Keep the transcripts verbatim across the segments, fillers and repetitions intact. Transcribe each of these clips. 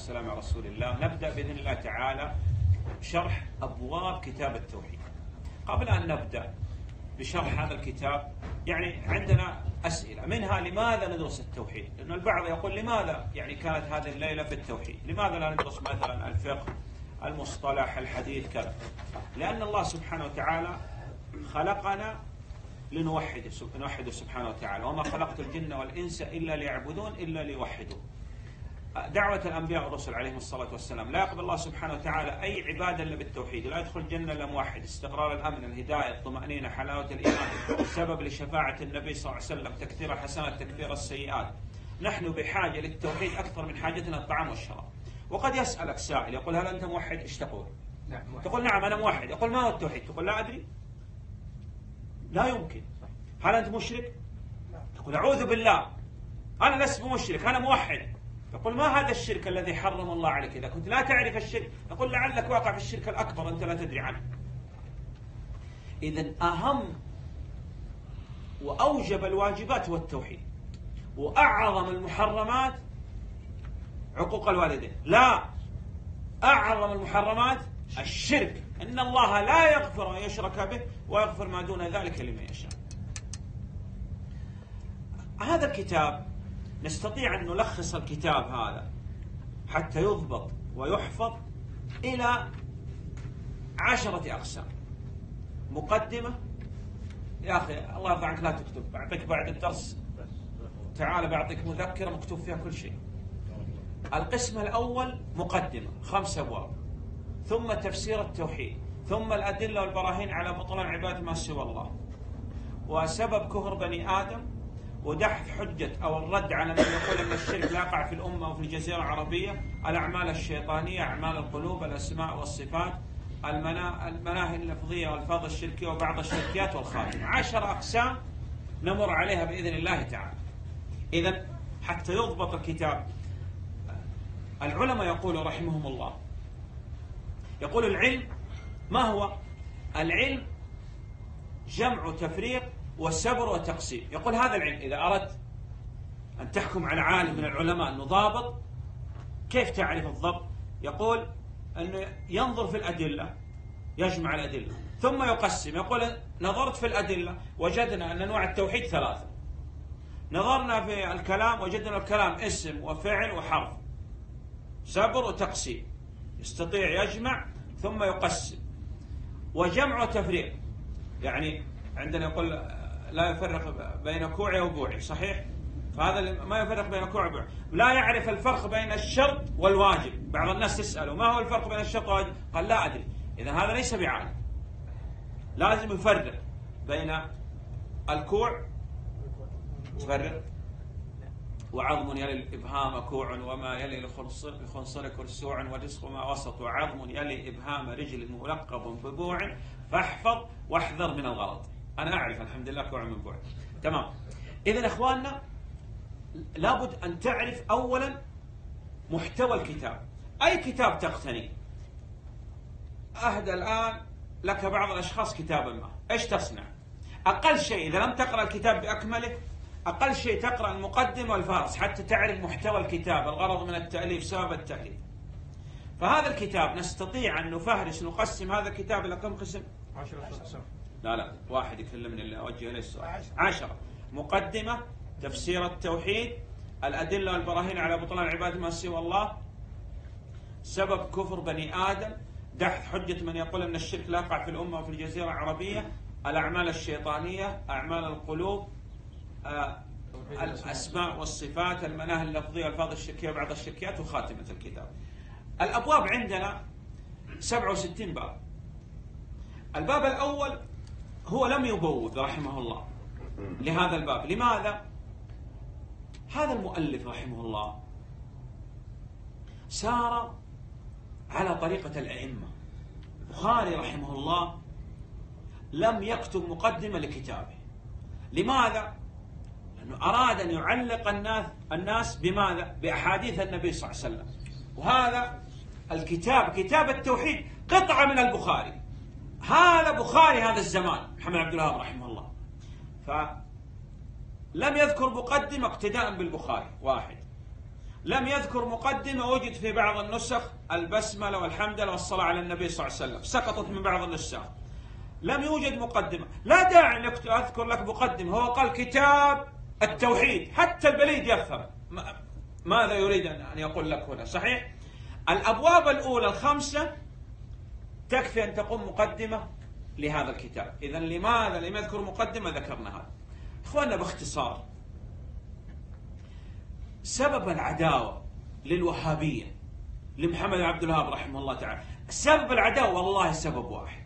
والسلام على رسول الله. نبدأ بإذن الله تعالى شرح أبواب كتاب التوحيد. قبل أن نبدأ بشرح هذا الكتاب يعني عندنا أسئلة، منها لماذا ندرس التوحيد؟ لأن البعض يقول لماذا يعني كانت هذه الليلة في التوحيد؟ لماذا لا ندرس مثلا الفقه، المصطلح، الحديث كذا؟ لأن الله سبحانه وتعالى خلقنا لنوحده نوحده سبحانه وتعالى، وما خلقت الجن والإنس إلا ليعبدون إلا ليوحدون. دعوة الأنبياء والرسل عليهم الصلاة والسلام لا يقبل الله سبحانه وتعالى أي عبادة إلا بالتوحيد، لا يدخل الجنة إلا موحد. استقرار الأمن، الهداية، الطمأنينة، حلاوة الإيمان، سبب لشفاعة النبي صلى الله عليه وسلم، تكثير الحسنات، تكثير السيئات. نحن بحاجة للتوحيد أكثر من حاجتنا الطعام والشراب. وقد يسألك سائل يقول هل أنت موحد؟ إيش تقول؟ نعم. تقول نعم أنا موحد. يقول ما هو التوحيد؟ تقول لا أدري. لا يمكن. هل أنت مشرك؟ تقول أعوذ بالله أنا لست مشرك أنا موحد. يقول ما هذا الشرك الذي حرم الله عليك؟ إذا كنت لا تعرف الشرك يقول لعلك واقع في الشرك الأكبر أنت لا تدري عنه. إذن أهم وأوجب الواجبات هو التوحيد، وأعظم المحرمات عقوق الوالدين. لا، أعظم المحرمات الشرك، إن الله لا يغفر أن يشرك به ويغفر ما دون ذلك لمن يشاء. هذا الكتاب نستطيع أن نلخص الكتاب هذا حتى يضبط ويحفظ إلى عشرة أقسام. مقدمة، يا أخي الله يرضى عنك لا تكتب، بعطيك بعد الدرس تعال بعطيك مذكرة مكتوب فيها كل شيء. القسم الأول مقدمة خمس أبواب، ثم تفسير التوحيد، ثم الأدلة والبراهين على بطلان عبادة ما سوى الله، وسبب كفر بني آدم، ودحث حجة أو الرد على من يقول أن الشرك لا يقع في الأمة وفي الجزيرة العربية، الأعمال الشيطانية، أعمال القلوب، الأسماء والصفات، المناهي اللفظية والألفاظ الشركية وبعض الشركيات، والخاتمة. عشر أقسام نمر عليها بإذن الله تعالى. إذن حتى يضبط الكتاب، العلماء يقولوا رحمهم الله، يقول العلم ما هو؟ العلم جمع تفريق والصبر والتقسيم. يقول هذا العلم إذا أردت أن تحكم على عالم من العلماء أنه ضابط، كيف تعرف الضبط؟ يقول أنه ينظر في الأدلة، يجمع الأدلة ثم يقسم. يقول نظرت في الأدلة وجدنا أن أنواع التوحيد ثلاثة، نظرنا في الكلام وجدنا الكلام اسم وفعل وحرف، صبر وتقسيم. يستطيع يجمع ثم يقسم. وجمع وتفريق، يعني عندنا يقول لا يفرق بين كوعي وبوعي، صحيح؟ فهذا ما يفرق بين كوعي وبوعي، لا يعرف الفرق بين الشرط والواجب. بعض الناس تسأله ما هو الفرق بين الشرط والواجب؟ قال لا أدري. إذا هذا ليس بعالم، لازم يفرق بين الكوع، يفرق، وعظم يلي الإبهام كوع وما يلي الخنصر كرسوع، ورزق ما وسط، وعظم يلي إبهام رجل ملقب ببوع، فاحفظ واحذر من الغلط. أنا أعرف الحمد لله كوع من بوع. تمام. إذن إخواننا لابد أن تعرف أولا محتوى الكتاب. أي كتاب تقتني، أهدى الآن لك بعض الأشخاص كتابا ما، إيش تصنع؟ أقل شيء إذا لم تقرأ الكتاب بأكمله، أقل شيء تقرأ المقدمة والفارس حتى تعرف محتوى الكتاب، الغرض من التأليف، سبب التأليف. فهذا الكتاب نستطيع أن نفهرس نقسم هذا الكتاب إلى كم قسم؟ عشرة قسم. لا لا واحد يكلمني اللي أوجه إليه السؤال. عشرة. مقدمة، تفسير التوحيد، الأدلة والبراهين على بطلان عبادة ما سوى الله، سبب كفر بني آدم، دحث حجة من يقول أن الشرك لا يقع في الأمة وفي الجزيرة العربية، الأعمال الشيطانية، أعمال القلوب، آه، الأسماء والصفات، المناهي اللفظية والألفاظ الشركية وبعض الشركيات، وخاتمة الكتاب. الأبواب عندنا سبعة وستين باب. الباب الأول هو لم يبوب رحمه الله لهذا الباب. لماذا؟ هذا المؤلف رحمه الله سار على طريقة الأئمة. البخاري رحمه الله لم يكتب مقدمة لكتابه. لماذا؟ لأنه أراد أن يعلق الناس الناس بماذا؟ بأحاديث النبي صلى الله عليه وسلم. وهذا الكتاب كتاب التوحيد قطعة من البخاري. هذا بخاري هذا الزمان محمد عبد الوهاب رحمه الله، فلم يذكر مقدمة اقتداء بالبخاري. واحد. لم يذكر مقدمة، وجد في بعض النسخ البسملة والحمدلة والصلاة على النبي صلى الله عليه وسلم، سقطت من بعض النسخ. لم يوجد مقدمة، لا داعي أن أذكر لك مقدمة، هو قال كتاب التوحيد، حتى البليد يفهم ماذا يريد أن يقول لك هنا. صحيح؟ الأبواب الأولى الخمسة تكفي أن تقوم مقدمة لهذا الكتاب. إذن لماذا لم يذكر مقدمة؟ ذكرنا هذا. إخواننا باختصار، سبب العداوة للوهابية لمحمد عبد الوهاب رحمه الله تعالى، سبب العداوة والله سبب واحد،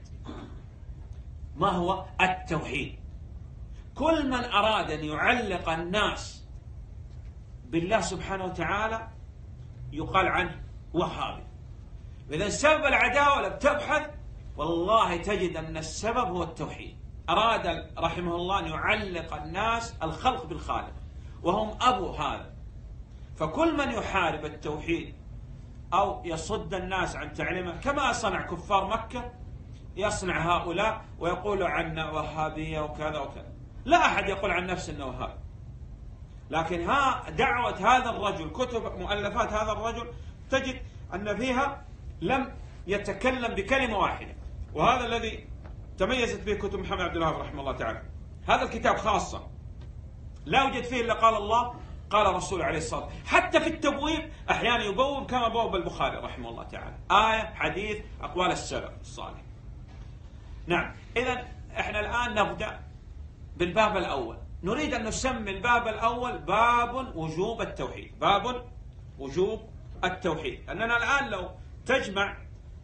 ما هو؟ التوحيد. كل من أراد أن يعلق الناس بالله سبحانه وتعالى يقال عنه وهابي. إذا سبب العداوة لم تبحث والله تجد أن السبب هو التوحيد. أراد رحمه الله أن يعلق الناس الخلق بالخالق، وهم أبو هذا. فكل من يحارب التوحيد أو يصد الناس عن تعليمه، كما صنع كفار مكة، يصنع هؤلاء ويقول عنا وهابية وكذا وكذا. لا أحد يقول عن نفسه أنه وهابي، لكن ها دعوة هذا الرجل، كتب مؤلفات هذا الرجل، تجد أن فيها لم يتكلم بكلمة واحدة، وهذا الذي تميزت به كتب محمد عبد الوهاب رحمه الله تعالى. هذا الكتاب خاصة لا يوجد فيه إلا قال الله قال رسول عليه الصلاة والسلام. حتى في التبويب أحيانا يبوب كما بوب البخاري رحمه الله تعالى، آية حديث أقوال السلف الصالح. نعم، إذن إحنا الآن نبدأ بالباب الأول. نريد أن نسمي الباب الأول باب وجوب التوحيد، باب وجوب التوحيد. أننا الآن لو تجمع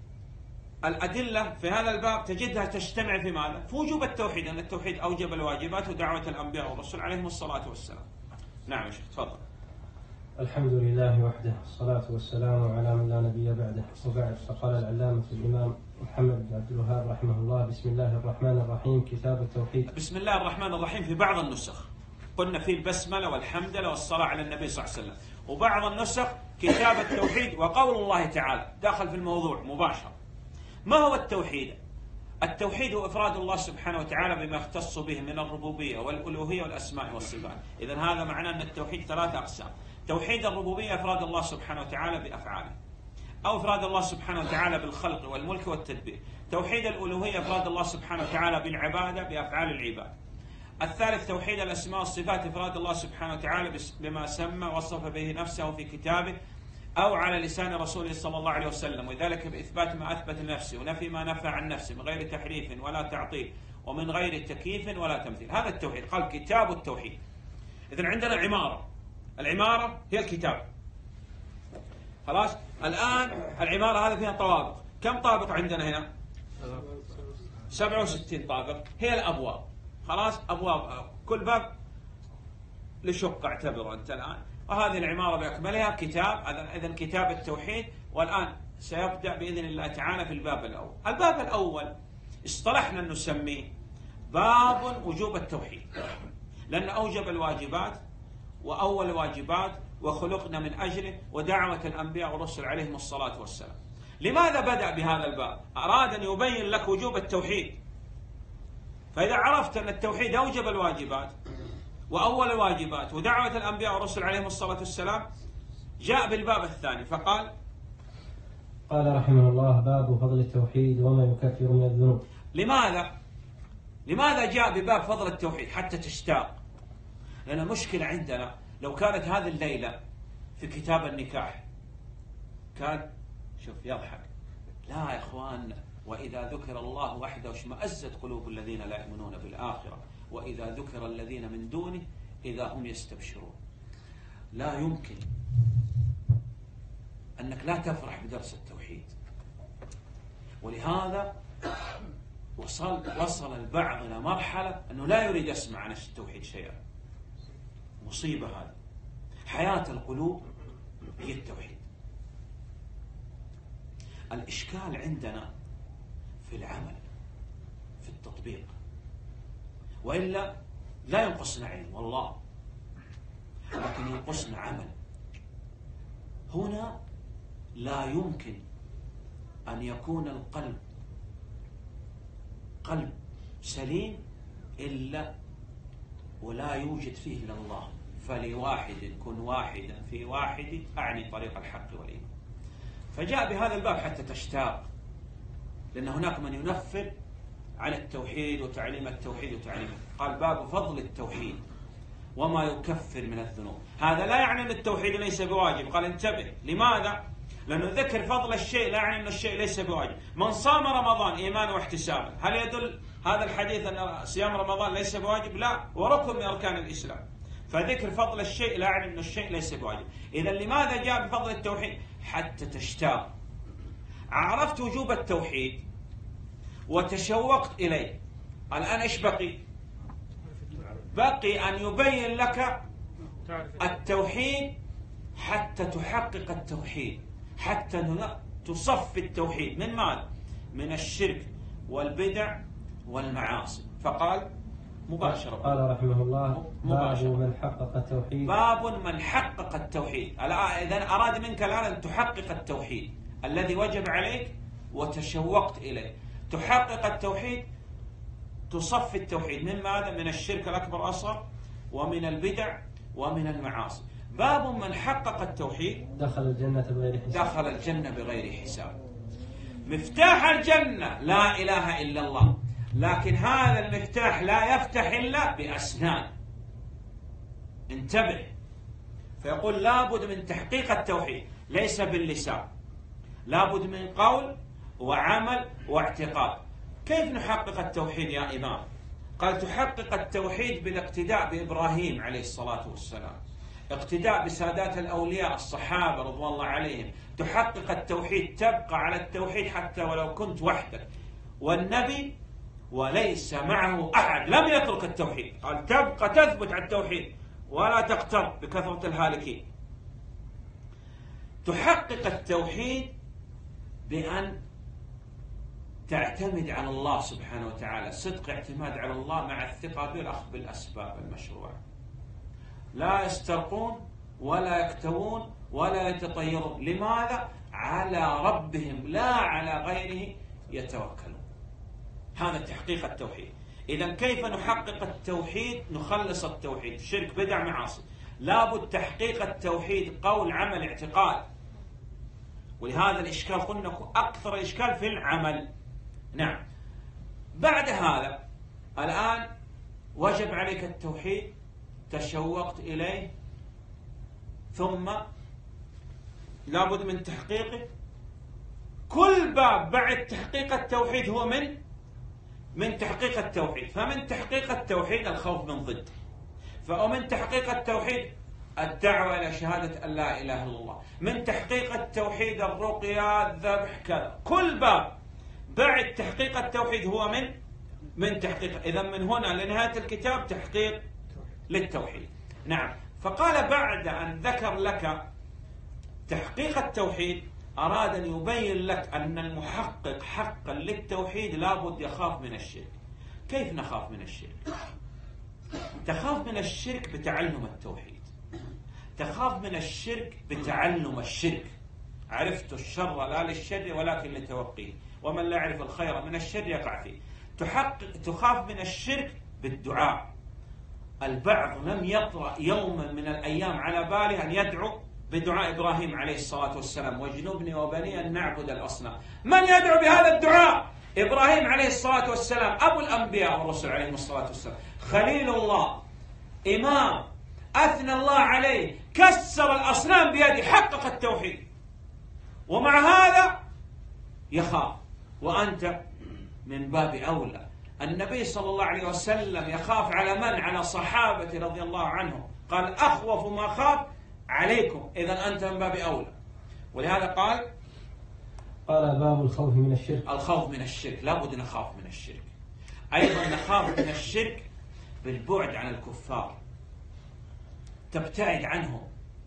الأدلة في هذا الباب تجدها تجتمع في ماذا؟ في وجوب التوحيد، أن التوحيد أوجب الواجبات ودعوة الأنبياء والرسل عليهم الصلاة والسلام. نعم يا شيخ تفضل. الحمد لله وحده، الصلاة والسلام على من لا نبي بعده، وبعد. فقال العلامة الإمام محمد بن عبد الوهاب رحمه الله: بسم الله الرحمن الرحيم، كتاب التوحيد. بسم الله الرحمن الرحيم في بعض النسخ قلنا فيه البسملة والحمدلة والصلاة على النبي صلى الله عليه وسلم، وبعض النسخ كتاب التوحيد وقول الله تعالى، داخل في الموضوع مباشرة. ما هو التوحيد؟ التوحيد هو إفراد الله سبحانه وتعالى بما يختص به من الربوبية والألوهية والأسماء والصفات. إذن هذا معناه أن التوحيد ثلاثة أقسام: توحيد الربوبية إفراد الله سبحانه وتعالى بأفعاله، أو إفراد الله سبحانه وتعالى بالخلق والملك والتدبير. توحيد الألوهية إفراد الله سبحانه وتعالى بالعبادة بأفعال العباد. الثالث توحيد الأسماء والصفات، إفراد الله سبحانه وتعالى بما سمى وصف به نفسه في كتابه أو على لسان رسوله صلى الله عليه وسلم، وذلك بإثبات ما أثبت لنفسه ونفي ما نفى عن نفسه من غير تحريف ولا تعطيل ومن غير تكييف ولا تمثيل. هذا التوحيد، قال كتاب التوحيد. إذن عندنا عمارة، العمارة هي الكتاب. خلاص، الآن العمارة هذه فيها طوابق. كم طابق عندنا هنا؟ سبعة وستين طابق. هي الأبواب. خلاص، أبواب، كل باب لشق اعتبره أنت الآن. وهذه العمارة بأكملها كتاب. إذن كتاب التوحيد. والآن سيبدأ بإذن الله تعالى في الباب الأول. الباب الأول اصطلحنا أن نسميه باب وجوب التوحيد، لأن أوجب الواجبات وأول واجبات وخلقنا من أجله ودعوة الأنبياء والرسل عليهم الصلاة والسلام. لماذا بدأ بهذا الباب؟ أراد أن يبين لك وجوب التوحيد. فإذا عرفت أن التوحيد أوجب الواجبات وأول الواجبات ودعوة الأنبياء والرسل عليهم الصلاة والسلام، جاء بالباب الثاني فقال: قال رحمه الله: باب فضل التوحيد وما يكفر من الذنوب. لماذا؟ لماذا جاء بباب فضل التوحيد؟ حتى تشتاق. لأن المشكلة عندنا لو كانت هذه الليلة في كتاب النكاح كان شوف يضحك. لا يا إخوان، وإذا ذكر الله وحده اشمأزت قلوب الذين لا يؤمنون بالآخرة وإذا ذكر الذين من دونه إذا هم يستبشرون. لا يمكن أنك لا تفرح بدرس التوحيد. ولهذا وصل وصل البعض إلى مرحلة أنه لا يريد يسمع عن التوحيد شيئا. مصيبة هذه. حياة القلوب هي التوحيد. الإشكال عندنا في العمل، في التطبيق. وإلا لا ينقصنا علم والله، لكن ينقصنا عمل. هنا لا يمكن أن يكون القلب قلب سليم إلا ولا يوجد فيه إلا الله فلواحد كن واحدا في واحد أعني طريق الحق والإيمان. فجاء بهذا الباب حتى تشتاق، لأن هناك من ينفر عن التوحيد وتعليم التوحيد وتعليمه. قال باب فضل التوحيد وما يكفر من الذنوب. هذا لا يعني أن التوحيد ليس بواجب، قال انتبه. لماذا؟ لأنه ذكر فضل الشيء لا يعني أن الشيء ليس بواجب. من صام رمضان إيمانا واحتسابا، هل يدل هذا الحديث أن صيام رمضان ليس بواجب؟ لا، وركن من أركان الإسلام. فذكر فضل الشيء لا يعني أن الشيء ليس بواجب. إذا لماذا جاء بفضل التوحيد؟ حتى تشتاق. عرفت وجوب التوحيد وتشوقت إليه، الآن إيش بقي؟ بقي أن يبين لك التوحيد حتى تحقق التوحيد، حتى تصفي التوحيد من ماذا؟ من الشرك والبدع والمعاصي. فقال مباشرة، قال رحمه الله باب من حقق التوحيد. باب من حقق التوحيد. إذن أراد منك الآن أن تحقق التوحيد الذي وجب عليك وتشوقت إليه. تحقق التوحيد، تصفي التوحيد من ماذا؟ من الشرك الأكبر والأصغر ومن البدع ومن المعاصي. باب من حقق التوحيد دخل الجنة بغير حساب. دخل الجنة بغير حساب. مفتاح الجنة لا إله إلا الله، لكن هذا المفتاح لا يفتح إلا بأسنان. انتبه. فيقول لابد من تحقيق التوحيد، ليس باللسان، لابد من قول وعمل واعتقاد. كيف نحقق التوحيد يا إمام؟ قال تحقق التوحيد بالاقتداء بإبراهيم عليه الصلاة والسلام، اقتداء بسادات الأولياء الصحابة رضوان الله عليهم. تحقق التوحيد، تبقى على التوحيد حتى ولو كنت وحدك والنبي وليس معه أحد لم يترك التوحيد. قال تبقى تثبت على التوحيد ولا تقترب بكثرة الهالكين. تحقق التوحيد بأن تعتمد على الله سبحانه وتعالى، صدق اعتماد على الله مع الثقة بالأخذ بالأسباب المشروعة. لا يسترقون ولا يكتوون ولا يتطيرون. لماذا؟ على ربهم لا على غيره يتوكلون. هذا تحقيق التوحيد. إذا كيف نحقق التوحيد؟ نخلص التوحيد، شرك بدع معاصي. لابد تحقيق التوحيد قول عمل اعتقاد. ولهذا الإشكال قلنا أكثر الإشكال في العمل. نعم. بعد هذا الآن وجب عليك التوحيد، تشوقت إليه، ثم لابد من تحقيقه. كل باب بعد تحقيق التوحيد هو من من تحقيق التوحيد. فمن تحقيق التوحيد الخوف من ضد، فمن تحقيق التوحيد الدعوة إلى شهادة أن لا إله إلا الله، من تحقيق التوحيد الرقية، الذبح، كذا. كل باب بعد تحقيق التوحيد هو من من تحقيق. إذا من هنا لنهاية الكتاب تحقيق للتوحيد. نعم. فقال بعد أن ذكر لك تحقيق التوحيد أراد أن يبين لك أن المحقق حقا للتوحيد لابد يخاف من الشرك. كيف نخاف من الشرك؟ تخاف من الشرك بتعلم التوحيد، تخاف من الشرك بتعلم الشرك. عرفت الشر لا للشر ولكن لتوقيه، ومن لا يعرف الخير من الشر يقع فيه. تحقق تخاف من الشرك بالدعاء. البعض لم يطرأ يوما من الأيام على باله أن يدعو بدعاء إبراهيم عليه الصلاة والسلام: واجنبني وبني أن نعبد الأصنام. من يدعو بهذا الدعاء؟ إبراهيم عليه الصلاة والسلام، أبو الأنبياء والرسل عليهم الصلاة والسلام، خليل الله، إمام أثنى الله عليه، كسر الأصنام بيده، حقق التوحيد، ومع هذا يخاف. وأنت من باب أولى. النبي صلى الله عليه وسلم يخاف على من؟ على صحابة رضي الله عنهم. قال: أخوف ما خاف عليكم. إذا أنت من باب أولى. ولهذا قال قال باب الخوف من الشرك. الخوف من الشرك، لابد نخاف من الشرك. أيضا نخاف من الشرك بالبعد عن الكفار، تبتعد عنهم.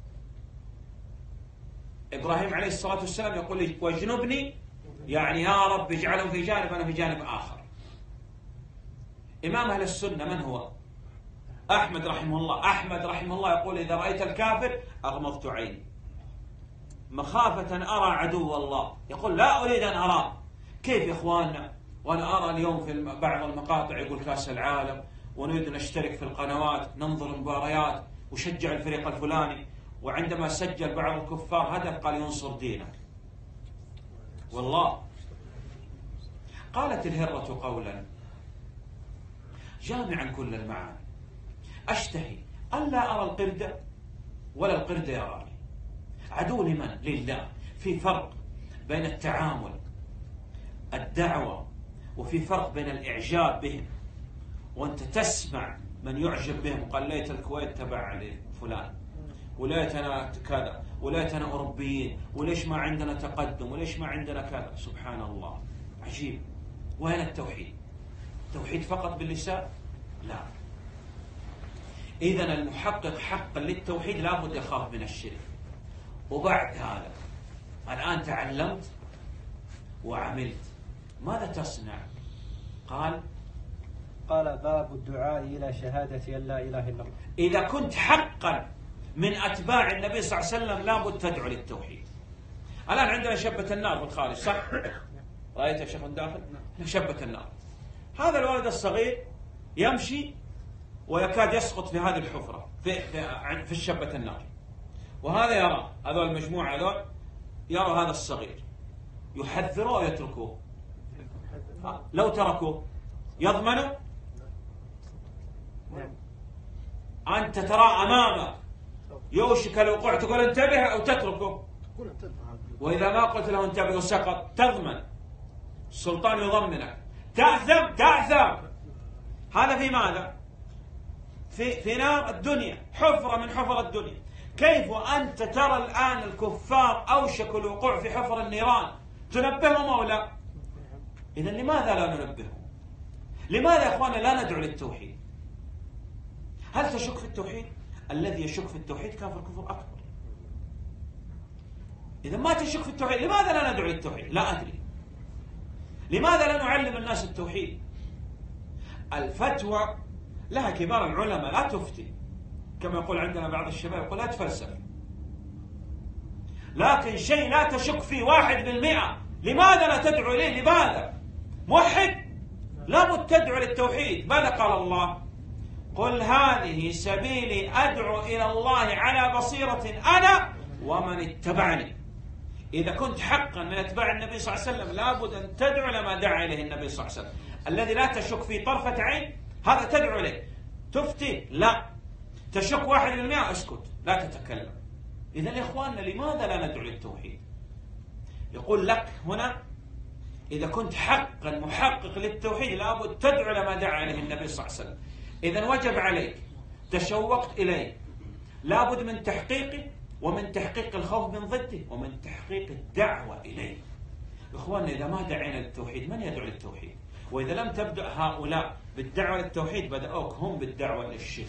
إبراهيم عليه الصلاة والسلام يقول: واجنبني، يعني يا رب اجعلهم في جانب أنا في جانب آخر. إمام أهل السنة من هو؟ أحمد رحمه الله. أحمد رحمه الله يقول: إذا رأيت الكافر أغمضت عيني مخافة أن أرى عدو الله. يقول: لا أريد أن أراه. كيف يا إخواننا؟ وأنا أرى اليوم في بعض المقاطع يقول كاس العالم ونريد نشترك في القنوات ننظر مباريات، وشجع الفريق الفلاني، وعندما سجل بعض الكفار هدف قال ينصر دينه. والله قالت الهرة قولا جامعا كل المعاني: أشتهي ألا أرى القردة ولا القردة يراني. عدو لمن؟ لله. في فرق بين التعامل الدعوة وفي فرق بين الإعجاب بهم، وأنت تسمع من يعجب بهم وقال ليت الكويت تبع لفلان، وليتنا كذا، وليتنا أوروبيين، وليش ما عندنا تقدم، وليش ما عندنا كذا. سبحان الله، عجيب. وين التوحيد؟ توحيد فقط باللسان؟ لا. إذن المحقق حقا للتوحيد لابد يخاف من الشرك. وبعد هذا الآن تعلمت وعملت، ماذا تصنع؟ قال قال: باب الدعاء إلى شهادة أن لا إله إلا الله. إذا كنت حقا من أتباع النبي صلى الله عليه وسلم لابد تدعو للتوحيد. الآن عندنا شبة النار بالخارج، صح؟ رأيت يا شيخ من داخل؟ شبة النار. هذا الولد الصغير يمشي ويكاد يسقط في هذه الحفرة في في, في الشبة النار، وهذا يرى، هذول المجموعة هذول يرى هذا الصغير، يحذروه ويتركوه. لو تركوه يضمنوا؟ أنت ترى أمامك يوشك الوقوع تقول انتبه أو تتركه، وإذا ما قلت له انتبه وسقط تضمن، السلطان يضمنك، تأثم تأثم. هذا في ماذا؟ في, في نار الدنيا، حفرة من حفر الدنيا. كيف وأنت ترى الآن الكفار أوشكوا الوقوع في حفر النيران تنبههم أو لا؟ إذن لماذا لا ننبههم؟ لماذا يا أخوانا لا ندعو للتوحيد؟ هل تشك في التوحيد؟ الذي يشك في التوحيد كافر كفر أكبر. إذا ما تشك في التوحيد لماذا لا ندعو للتوحيد؟ لا أدري. لماذا لا نعلم الناس التوحيد؟ الفتوى لها كبار العلماء، لا تفتي كما يقول عندنا بعض الشباب، يقول لا تفلسف. لكن شيء لا تشك فيه واحد بالمئة، لماذا لا تدعو إليه؟ لماذا؟ موحد لابد تدعو للتوحيد. ماذا قال الله؟ قل هذه سبيلي أدعو إلى الله على بصيرة أنا ومن اتبعني. إذا كنت حقا من أتباع النبي صلى الله عليه وسلم لابد أن تدعو لما دعا إليه النبي صلى الله عليه وسلم، الذي لا تشك في طرفة عين، هذا تدعو إليه. تفتي؟ لا. تشك واحد بالمئة؟ اسكت لا تتكلم. إذن يا إخواننا لماذا لا ندعو للتوحيد؟ يقول لك هنا إذا كنت حقا محقق للتوحيد لابد تدعو لما دعا إليه النبي صلى الله عليه وسلم. إذن وجب عليك، تشوقت إليه، لابد من تحقيقه، ومن تحقيق الخوف من ضده، ومن تحقيق الدعوة إليه. إخواننا إذا ما دعينا للتوحيد من يدعو للتوحيد؟ وإذا لم تبدأ هؤلاء بالدعوة للتوحيد بدأوك هم بالدعوة للشرك.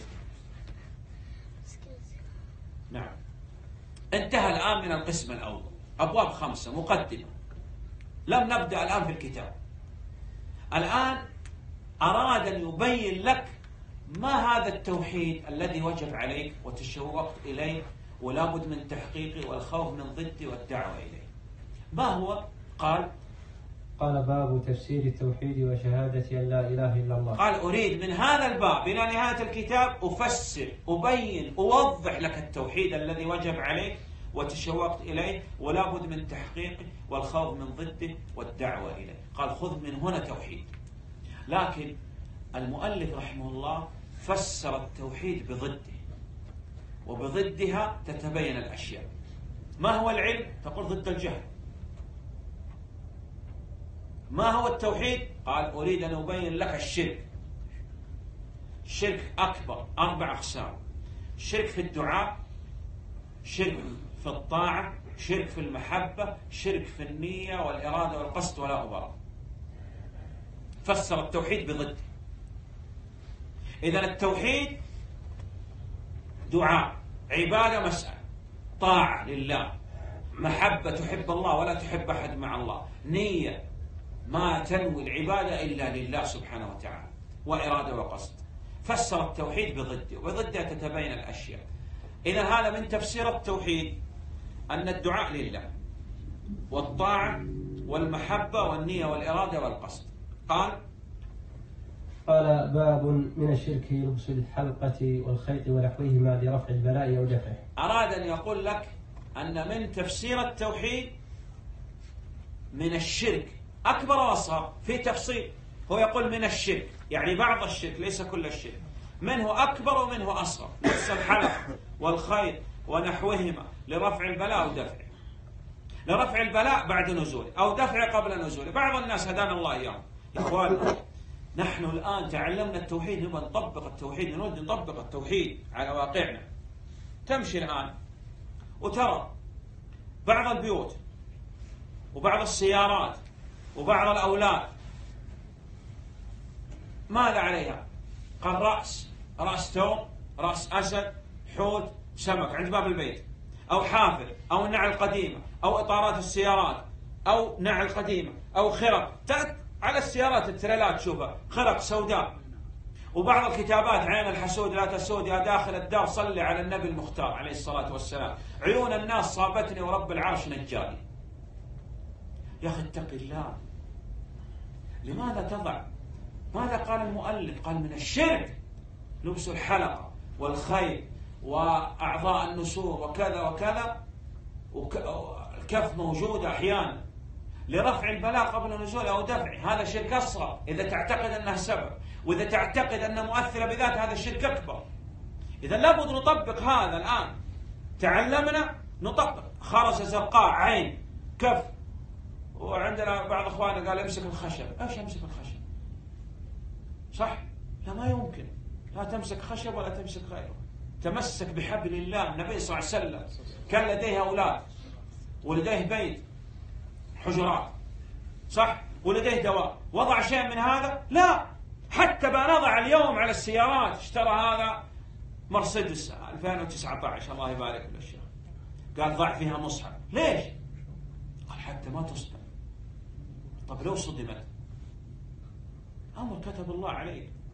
نعم. انتهى الآن من القسم الأول، أبواب خمسة، مقدمة. لم نبدأ الآن في الكتاب. الآن أراد أن يبين لك ما هذا التوحيد الذي وجب عليك وتشوقت إليه ولا بد من تحقيقه والخوف من ضده والدعوة إليه. ما هو؟ قال قال: باب تفسير التوحيد وشهادة أن لا إله إلا الله. قال أريد من هذا الباب إلى نهاية الكتاب أفسر، أبين، أوضح لك التوحيد الذي وجب عليك وتشوقت إليه ولا بد من تحقيقه والخوف من ضده والدعوة إليه. قال خذ من هنا توحيد. لكن المؤلف رحمه الله فسر التوحيد بضده، وبضدها تتبين الأشياء. ما هو العلم؟ تقول ضد الجهل. ما هو التوحيد؟ قال أريد أن أبين لك الشرك. شرك أكبر، أربع أقسام: شرك في الدعاء، شرك في الطاعة، شرك في المحبة، شرك في النية والإرادة والقصد ولا أبرا. فسر التوحيد بضده. إذن التوحيد دعاء، عبادة، مسألة، طاعة لله، محبة تحب الله ولا تحب أحد مع الله، نية ما تنوي العبادة إلا لله سبحانه وتعالى، وإرادة وقصد. فسر التوحيد بضده، وضده تتبين الأشياء. إذن هذا من تفسير التوحيد أن الدعاء لله والطاعة والمحبة والنية والإرادة والقصد. قال قال: باب من الشرك لبس الحلقة والخيط ونحوهما لرفع البلاء أو دفعه. أراد أن يقول لك أن من تفسير التوحيد من الشرك أكبر وأصغر، في تفصيل. هو يقول من الشرك يعني بعض الشرك ليس كل الشرك، منه أكبر ومنه أصغر، لبس الحلق والخيط ونحوهما لرفع البلاء أو دفعه. لرفع البلاء بعد نزوله أو دفعه قبل نزوله. بعض الناس هدانا الله إياهم يا إخواننا، نحن الآن تعلمنا التوحيد، نبغى نطبق التوحيد، نريد نطبق التوحيد على واقعنا. تمشي الآن وترى بعض البيوت وبعض السيارات وبعض الأولاد ماذا عليها؟ قال رأس رأس توم، رأس أسد، حوت، سمك عند باب البيت، أو حافر، أو نعل قديمة، أو إطارات السيارات، أو نعل قديمة، أو خرق. على السيارات التريلات تشوفها خرق سوداء. وبعض الكتابات: عين الحسود لا تسود، يا داخل الدار صلي على النبي المختار عليه الصلاة والسلام، عيون الناس صابتني ورب العرش نجاني. يا أخي اتق الله، لماذا تضع؟ ماذا قال المؤلف؟ قال من الشرك لبس الحلقة والخيط وأعضاء النسور وكذا وكذا، والكف موجودة أحيانا لرفع البلاء قبل نزوله أو دفعه. هذا شرك أصغر إذا تعتقد أنه سبب، وإذا تعتقد أنه مؤثرة بذات هذا الشرك أكبر. إذا لابد نطبق هذا الآن. تعلمنا نطبق. خرسة زرقاء، عين، كف. وعندنا بعض أخواننا قال امسك الخشب. إيش امسك الخشب؟ صح؟ لا، ما يمكن. لا تمسك خشب ولا تمسك غيره. تمسك بحبل الله. النبي صلى الله عليه وسلم كان لديه أولاد ولديه بيت حجرات، صح؟ ولديه دواء. وضع شيء من هذا؟ لا. حتى بنضع اليوم على السيارات، اشترى هذا مرسيدس ألفين وتسعة عشر الله يبارك له الشيخ، قال ضع فيها مصحف. ليش؟ قال حتى ما تصدم. طب لو صدمت؟ أمر كتب الله عليك.